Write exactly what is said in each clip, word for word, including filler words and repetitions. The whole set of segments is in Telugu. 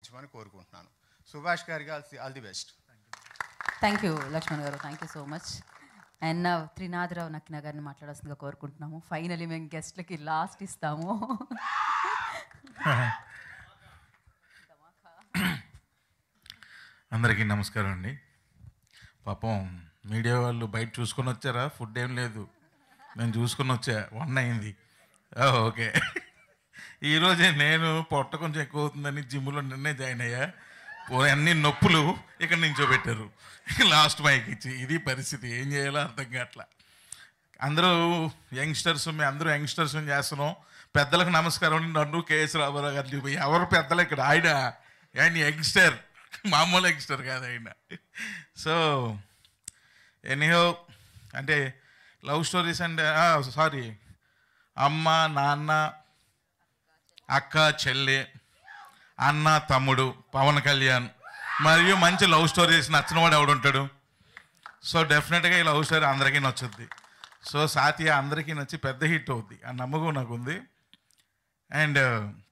ఆశీర్వదించమని కోరుకుంటున్నాను. సుభాష్ గారికి all the best. Thank you Laxman garu, thank you so much. And Trinadharao Nakkina గారిని మాట్లాడాల్సిందిగా కోరుకుంటున్నాము. ఫైనలీ మేము గెస్ట్లకి లాస్ట్ ఇస్తాము. అందరికీ నమస్కారం అండి. పాపం మీడియా వాళ్ళు బయట చూసుకొని వచ్చారా? ఫుడ్ ఏం లేదు, నేను చూసుకొని వచ్చా, వన్ అయింది. ఓకే, ఈరోజే నేను పొట్ట కొంచెం ఎక్కువ అవుతుందని జిమ్లో నిన్నే జాయిన్ అయ్యా. అన్ని నొప్పులు ఇక్కడ నించోబెట్టారు లాస్ట్ మైక్ ఇచ్చి. ఇది పరిస్థితి, ఏం చేయాలో అర్థం కావట్లా. అందరూ యంగ్స్టర్స్, మేము అందరూ యంగ్స్టర్స్ చేస్తున్నాం. పెద్దలకు నమస్కారం. నన్ను కేఎస్ రామారావు గారు చూపి ఎవరు పెద్దలు ఇక్కడ? ఆయన ఆయన యంగ్స్టర్, మామూలు యంగ్స్టర్ కాదు ఆయన. సో ఎనీహో, అంటే లవ్ స్టోరీస్ అంటే సారీ అమ్మ నాన్న అక్క చెల్లి అన్న తమ్ముడు పవన్ కళ్యాణ్ మరియు మంచి లవ్ స్టోరీస్ నచ్చినవాడు ఎవడుంటాడు? సో డెఫినెట్గా ఈ లవ్ స్టోరీ అందరికీ నచ్చుద్ది. సో సాతియా అందరికీ నచ్చి పెద్ద హిట్ అవుద్ది ఆ నమ్మకం నాకు ఉంది. అండ్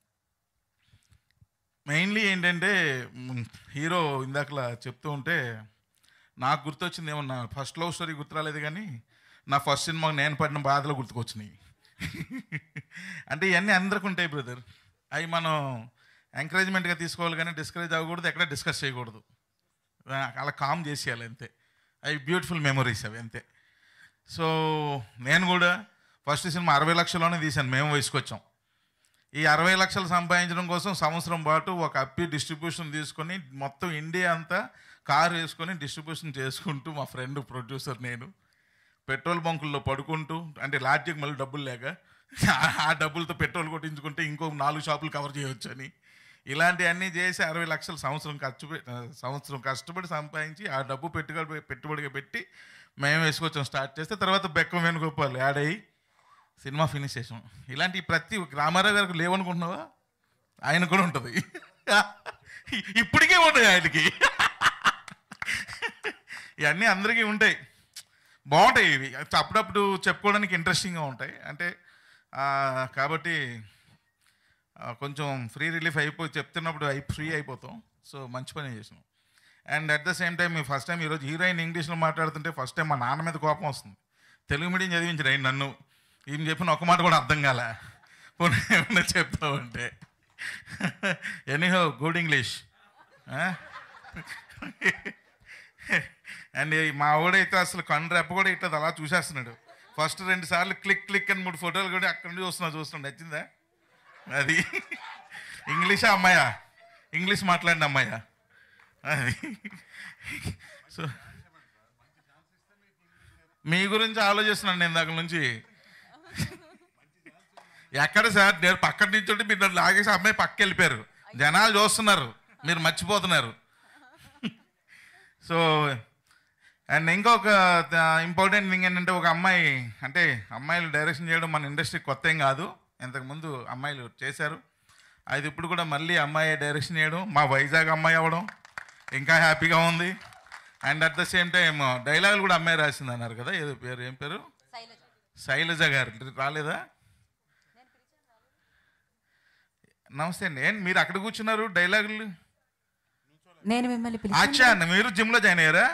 మెయిన్లీ ఏంటంటే హీరో ఇందాకలా చెప్తూ ఉంటే నాకు గుర్తొచ్చింది ఏమన్నా ఫస్ట్ లవ్ స్టోరీ గుర్తురాలేదు, కానీ నా ఫస్ట్ సినిమాకి నేను పడిన బాధలు గుర్తుకొచ్చినాయి. అంటే ఇవన్నీ అందరికి ఉంటాయి బ్రదర్. అవి మనం ఎంకరేజ్మెంట్గా తీసుకోవాలి, కానీ డిస్కరేజ్ అవ్వకూడదు, ఎక్కడ డిస్కస్ చేయకూడదు, అలా కామ్ చేసేయాలి అంతే. అవి బ్యూటిఫుల్ మెమొరీస్ అవి అంతే. సో నేను కూడా ఫస్ట్ సినిమా అరవై లక్షల్లోనే తీశాను. మేము వయసుకొచ్చాం. ఈ అరవై లక్షలు సంపాదించడం కోసం సంవత్సరం పాటు ఒక అప్పి డిస్ట్రిబ్యూషన్ తీసుకొని మొత్తం ఇండియా అంతా కారు వేసుకొని డిస్ట్రిబ్యూషన్ చేసుకుంటూ, మా ఫ్రెండ్ ప్రొడ్యూసర్ నేను పెట్రోల్ బంకుల్లో పడుకుంటూ, అంటే లాడ్జికి మళ్ళీ డబ్బులు లేక ఆ డబ్బులతో పెట్రోల్ కొట్టించుకుంటే ఇంకో నాలుగు షాపులు కవర్ చేయవచ్చు అని, ఇలాంటివన్నీ చేసి అరవై లక్షలు సంవత్సరం ఖర్చు సంవత్సరం కష్టపడి సంపాదించి ఆ డబ్బు పెట్టుబడి పెట్టుబడిగా పెట్టి మేము వేసుకొచ్చాం. స్టార్ట్ చేస్తే తర్వాత బెక్కం వేణుగోపాల్ యాడ్ అయ్యి సినిమా ఫినిష్ చేసాం. ఇలాంటి ప్రతి రామారావు గారికి లేవనుకుంటున్నావా? ఆయన కూడా ఉంటుంది, ఇప్పటికే ఉంటాయి ఆయనకి. ఇవన్నీ అందరికీ ఉంటాయి, బాగుంటాయి. ఇవి అప్పుడప్పుడు చెప్పుకోవడానికి ఇంట్రెస్టింగ్గా ఉంటాయి. అంటే కాబట్టి కొంచెం ఫ్రీ రిలీఫ్ అయిపోయి చెప్తున్నప్పుడు అయి ఫ్రీ అయిపోతాం. సో మంచి పని చేసినాం. And at the same time మీ ఫస్ట్ టైం ఈరోజు హీరోయిన్ ఇంగ్లీష్లో మాట్లాడుతుంటే ఫస్ట్ టైం మా నాన్న మీద కోపం వస్తుంది. తెలుగు మీడియం చదివించారు ఆయన నన్ను. ఈయన చెప్పిన ఒక మాట కూడా అర్థం కాలే, ఏమన్నా చెప్తామంటే. Anyhow good English. అండ్ మా వాడైతే అసలు కన్ను రెప్ప కూడా ఇట్లా అలా చూసేస్తున్నాడు. ఫస్ట్ రెండు సార్లు క్లిక్ క్లిక్ అని మూడు ఫోటోలు కూడా అక్కడ నుంచి చూస్తున్నా చూస్తున్నాడు. నచ్చిందా? అది ఇంగ్లీషా అమ్మాయా? ఇంగ్లీష్ మాట్లాడిన అమ్మాయా అది? సో మీ గురించి ఆలోచిస్తున్నాను నేను ఇందాక నుంచి. ఎక్కడ సార్ నేను పక్కన నుంచి ఉంటే మీరు నన్ను లాగేసి అమ్మాయి పక్కకి వెళ్ళిపోయారు. జనాలు చూస్తున్నారు, మీరు మర్చిపోతున్నారు. సో అండ్ ఇంకొక ఇంపార్టెంట్ థింగ్ ఏంటంటే, ఒక అమ్మాయి, అంటే అమ్మాయిలు డైరెక్షన్ చేయడం మన ఇండస్ట్రీ కొత్త ఏం కాదు, ఇంతకుముందు అమ్మాయిలు చేశారు. అది ఇప్పుడు కూడా మళ్ళీ అమ్మాయి డైరెక్షన్ చేయడం, మా వైజాగ్ అమ్మాయి అవ్వడం ఇంకా హ్యాపీగా ఉంది. And at the same time డైలాగులు కూడా అమ్మాయి రాసింది అన్నారు కదా, ఏదో పేరు, ఏం పేరు? శైలజ గారు. రాలేదా? నమస్తే అండి. ఏం మీరు అక్కడ కూర్చున్నారు? డైలాగులు నేను మిమ్మల్ని అచ్చా, మీరు జిమ్లో జాయిన్ అయ్యారా?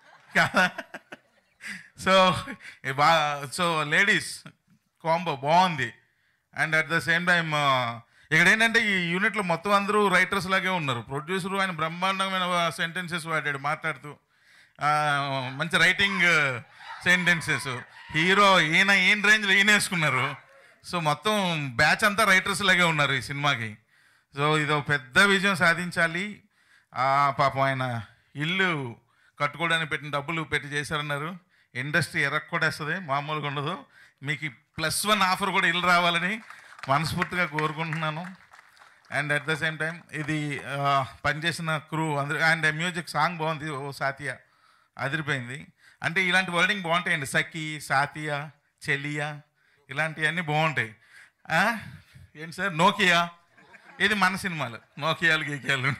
సో బా సో లేడీస్ కాంబో బాగుంది. And at the same time ఇక్కడ ఏంటంటే ఈ యూనిట్లో మొత్తం అందరూ రైటర్స్ లాగే ఉన్నారు. ప్రొడ్యూసరు ఆయన బ్రహ్మాండమైన సెంటెన్సెస్ వాడాడు మాట్లాడుతూ, మంచి రైటింగ్ సెంటెన్సెస్. హీరో ఈయన ఈయన రేంజ్లో ఈయన వేసుకున్నారు. సో మొత్తం బ్యాచ్ అంతా రైటర్స్ లాగే ఉన్నారు ఈ సినిమాకి. సో ఇది పెద్ద విజయం సాధించాలి. పాపం ఆయన ఇల్లు కట్టుకోవడానికి పెట్టిన డబ్బులు పెట్టి చేశారన్నారు. ఇండస్ట్రీ ఎరక్కొడేస్తుంది, మామూలుగా ఉండదు. మీకు ప్లస్ వన్ ఆఫర్ కూడా ఇల్లు రావాలని మనస్ఫూర్తిగా కోరుకుంటున్నాను. And at the same time ఇది పనిచేసిన క్రూ అందరూ, అండ్ మ్యూజిక్ సాంగ్ బాగుంది, ఓ సాతియా అదిరిపోయింది. అంటే ఇలాంటి వర్డింగ్ బాగుంటాయండి, సఖి, సాతియా, చెలియా, ఇలాంటివన్నీ బాగుంటాయి. ఏంటి సార్ నోకియా, ఇది మన సినిమాలు నోకియాలు గీకియాలు.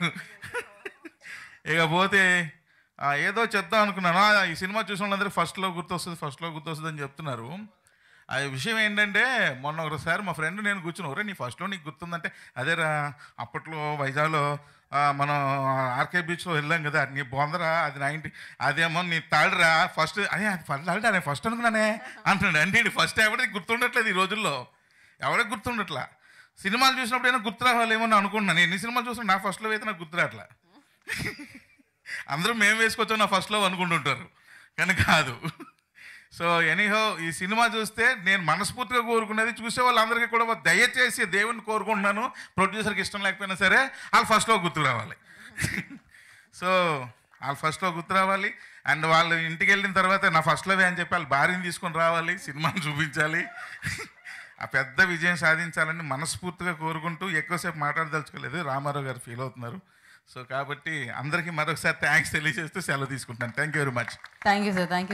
ఇకపోతే ఏదో చెప్దాం అనుకున్నాను. ఈ సినిమా చూసిన వాళ్ళందరూ ఫస్ట్లో గుర్తొస్తుంది ఫస్ట్లో గుర్తొస్తుంది అని చెప్తున్నారు. ఆ విషయం ఏంటంటే మొన్న ఒకసారి మా ఫ్రెండ్ నేను కూర్చుని ఒరే నీ ఫస్ట్లో నీకు గుర్తుందంటే అదేరా అప్పట్లో వైజాగ్లో మనం ఆర్కే బీచ్లో వెళ్ళాం కదా నీ బొందరా అది నైన్టీ అదేమో నీ తాడురా ఫస్ట్ అదే ఫస్ట్ తాడు నేను ఫస్ట్ అనుకున్నానే అంటున్నాడు. అంటే ఫస్ట్ ఎవరికి గుర్తుండట్లేదు ఈ రోజుల్లో, ఎవరికి గుర్తుండట్లా. సినిమాలు చూసినప్పుడు ఏమైనా గుర్తు రావాలేమో అని అనుకుంటున్నాను. ఎన్ని సినిమాలు చూసినా నా ఫస్ట్లో అయితే నాకు గుర్తు రావట్లా. అందరూ మేము వేసుకొచ్చాం నా ఫస్ట్లో అనుకుంటుంటారు కానీ కాదు. సో ఎనీహో ఈ సినిమా చూస్తే నేను మనస్ఫూర్తిగా కోరుకునేది చూసే వాళ్ళందరికీ కూడా దయచేసి దేవుణ్ణి కోరుకుంటున్నాను, ప్రొడ్యూసర్కి ఇష్టం లేకపోయినా సరే వాళ్ళు ఫస్ట్లో గుర్తు రావాలి. సో వాళ్ళు ఫస్ట్లో గుర్తు రావాలి. అండ్ వాళ్ళు ఇంటికి వెళ్ళిన తర్వాత నా ఫస్ట్లోవే అని చెప్పి వాళ్ళు భార్యని తీసుకొని రావాలి, సినిమాని చూపించాలి, ఆ పెద్ద విజయం సాధించాలని మనస్ఫూర్తిగా కోరుకుంటూ ఎక్కువసేపు మాట్లాడదలుచుకోలేదు, రామారావు గారు ఫీల్ అవుతున్నారు. సో కాబట్టి అందరికీ మరొకసారి థ్యాంక్స్ తెలియజేస్తూ సెలవు తీసుకుంటాను. Thank you very much. Thank you sir. Thank you.